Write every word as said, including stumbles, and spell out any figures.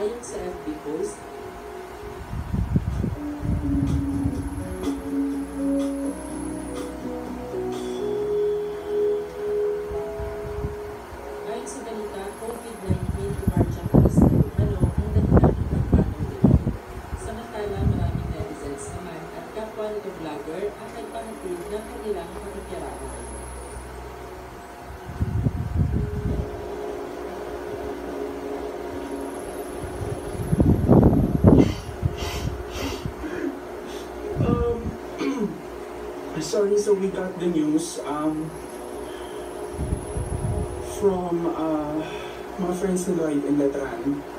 Ayon sa F B post, ayon sa balita, COVID nineteen emergent case na ano ang dahilan ng pagpatong nito. Samantala, maraming netizens naman at kapwa nito vlogger ang nagpahatid ng kanilang pakikiraan. Sorry, so we got the news um, from uh, mga friends ni Lloyd and Letran